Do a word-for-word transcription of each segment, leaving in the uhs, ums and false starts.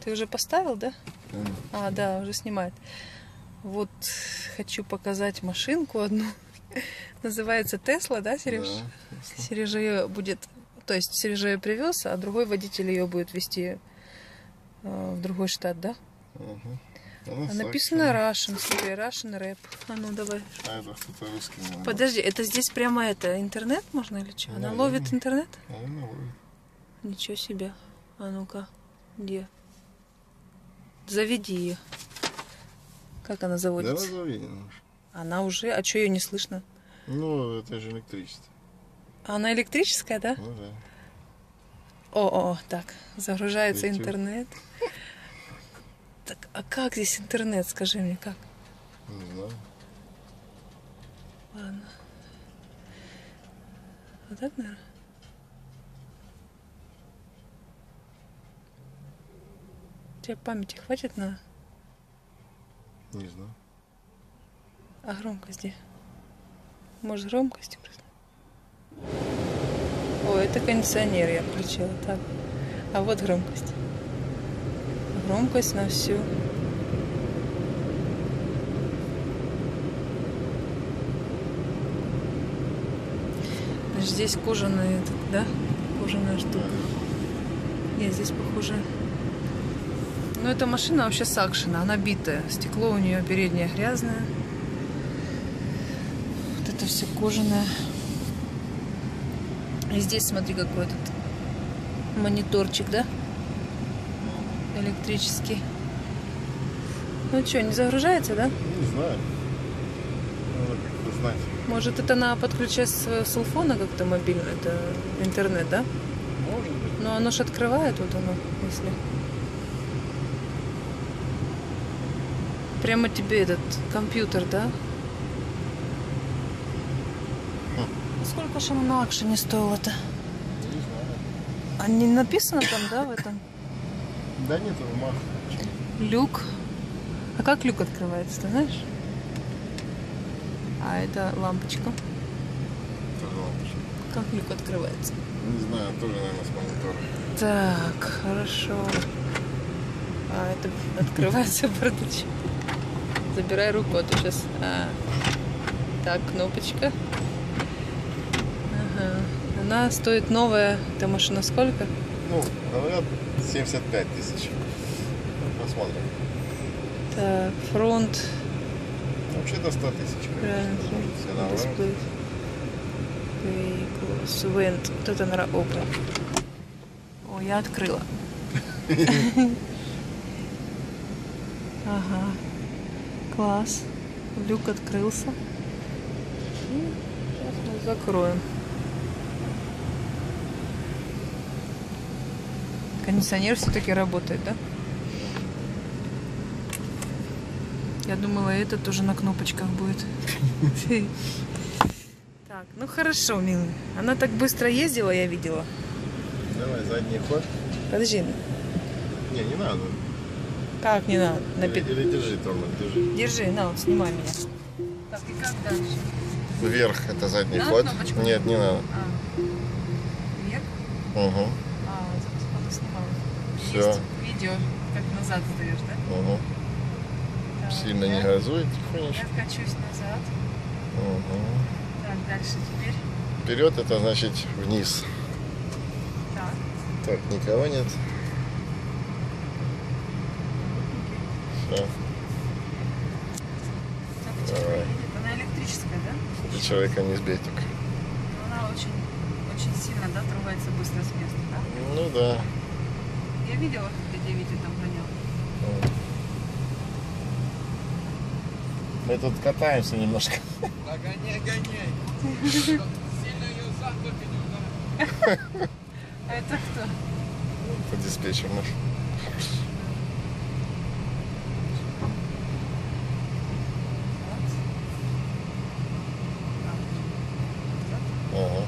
Ты уже поставил, да? Mm. А, да, уже снимает. Вот хочу показать машинку одну. Называется Тесла, да, Сереж? Да, Сережа ее будет... То есть Сережа ее привез, а другой водитель ее будет везти э, в другой штат, да? Угу. А написано Russian, смотри, Russian рэп. А ну давай. А это кто-то русский. Наверное. Подожди, это здесь прямо это интернет можно или что? Она Наверное. ловит интернет? Наверное, ловит. Ничего себе. А ну-ка, где? Заведи ее. Как она Да, заводится? заведена. Она уже, а что ее не слышно? Ну, это же электричество. Она электрическая, да? Ну да. О, о, так, загружается YouTube. интернет. Так, а как здесь интернет, скажи мне, как? Не знаю. Ладно. Вот так, наверное? Тебе памяти хватит на... Не знаю. А громкость где? Может, громкость просто? О, это кондиционер я включила. Так. А вот громкость. Громкость на всю. Значит, здесь кожаный, этот, да? Кожаная штука. Нет, здесь похоже... Ну, эта машина вообще с акшена. Она битая. Стекло у нее переднее грязное. Вот это все кожаное. И здесь, смотри, какой этот мониторчик, да? Электрический. Ну что, не загружается, да? Не знаю. Надо как-то знать. Может, это на подключать с своего селфона как-то мобильно, это интернет, да? Может быть. Но оно ж открывает, вот оно, если... Прямо тебе этот компьютер, да? Хм. Сколько же оно на акшене стоило-то? Не знаю. А не написано там, да, в этом? Да нет, в мах. Люк. А как люк открывается, ты знаешь? А это лампочка. Тоже лампочка. Как люк открывается? Не знаю, тоже, наверное, с монитора. Так, хорошо. А, это открывается бардачок. Забирай руку, а то сейчас... А. Так, кнопочка. Ага. Она стоит новая. Эта машина сколько? Ну, говорят, семьдесят пять тысяч. Посмотрим. Так, фронт. Вообще-то сто тысяч, Правильно. конечно. Может, все наоборот. Дисплей. Vehicles, Vent. Вот это, наверное, Open. О, я открыла. Ага. Класс. Люк открылся. И сейчас мы закроем. Кондиционер все-таки работает, да? Я думала, это тоже на кнопочках будет. Так, ну хорошо, милый. Она так быстро ездила, я видела. Давай, задний ход. Подожди. Не, не надо. Как не надо? На Или, пи- или держи, тормоз, держи. Держи, на, вот, снимай меня. Так, и как дальше? Вверх это задний Надо ход. кнопочку? Нет, не надо. А, вверх? Угу. А, вот фото снимала. Всё. Есть видео, как назад сдаешь, да? Угу. Так, Сильно я- не газуй, Я тихонечко. качусь назад. Угу. Так, дальше теперь. Вперед это значит вниз. Так. Так, никого нет. Все. Лампочка Давай. едет. Она электрическая, да? Это человека не сбей только. Но она очень, очень сильно, да, трогается быстро с места, да? Ну да. Я видела, как где Витя там гонял. Мы тут катаемся немножко. Да гоняй, гоняй. Сильно ее сам только не ударил. А это кто? Это диспетчер наш. Ага.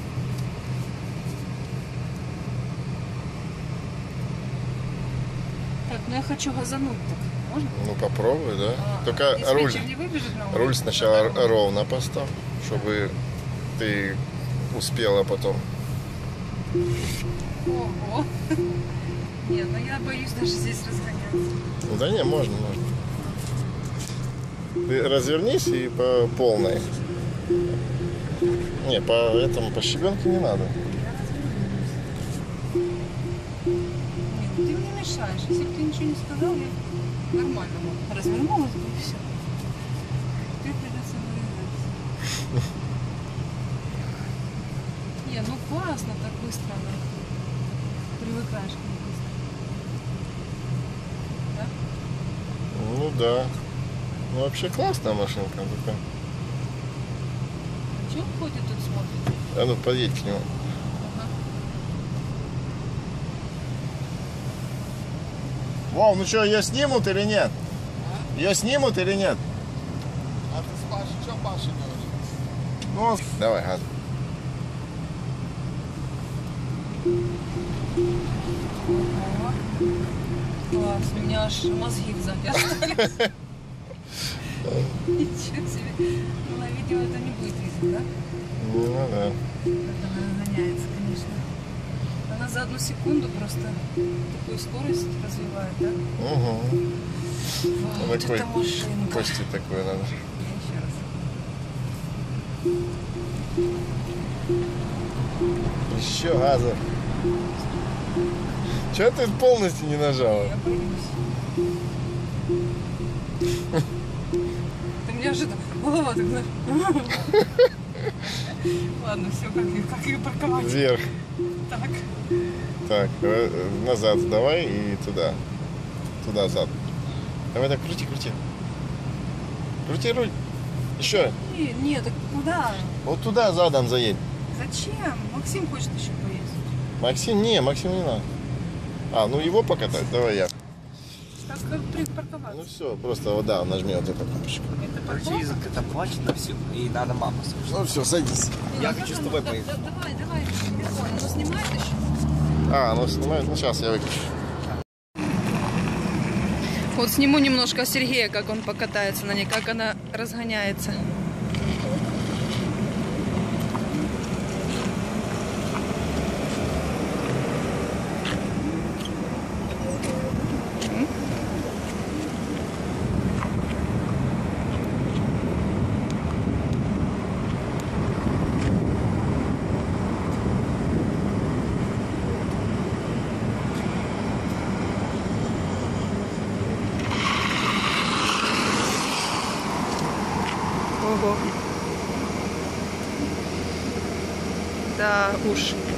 Так, ну я хочу газануть так. Можно? Ну попробуй, да. А, Только диспетчер руль, не выбежит на улицу? руль сначала ровно поставь, чтобы ты успела потом. Ого. Нет, ну я боюсь даже здесь разгоняться. Ну да не, можно, можно. Ты развернись и по полной. Не, по этому, по щебенке не надо. Я развернусь. Нет, ну ты мне мешаешь. Если бы ты ничего не сказал, я нормально бы развернулась бы и все. Ты придется вырезаться. Не, ну классно, так быстро она. Привыкаешь к ней быстро. Да? Ну да. Ну вообще классная машинка. Такая. Че он ходит тут смотрит? А ну подъедь к нему. Ага. Вов, ну что, ее снимут или нет? Ее снимут или нет? А ты спрашиваешь, что Паша делает? Ну, давай, газ. Класс, у меня аж мозги сзади остались. Ничего себе. Ну, на видео это не будет видно, да? Ну да. Как она гоняется, конечно. Она за одну секунду просто такую скорость развивает, да? Угу. Вот Такой это машинка. Кости такой надо. Еще раз. Еще газа. Че ты полностью не нажала? Я боюсь. Ты неожиданно. Вот, так, знаешь. Ладно, все, как, ее- как ее парковать? Вверх. Так. Так, э, назад давай и туда. Туда, зад. Давай так, крути, крути. Крути руль. Еще. Не, не, так куда? Вот туда задом заедь. Зачем? Максим хочет еще поездить. Максим, не, Максим не надо. А, ну его покатать, давай я. Так как припарковаться? Ну все, просто вот да, нажми вот эту кнопочку. Это Короче, парковка? язык это плачет на всю, и надо маму слушать. Ну все, садись. Я Ну, хочу с ну, тобой да- поехать. да- Давай, давай, телефон. Ну, снимает еще? А, ну снимает, ну сейчас я выключу. Вот сниму немножко Сергея, как он покатается на ней, как она разгоняется. Ого. Да уж.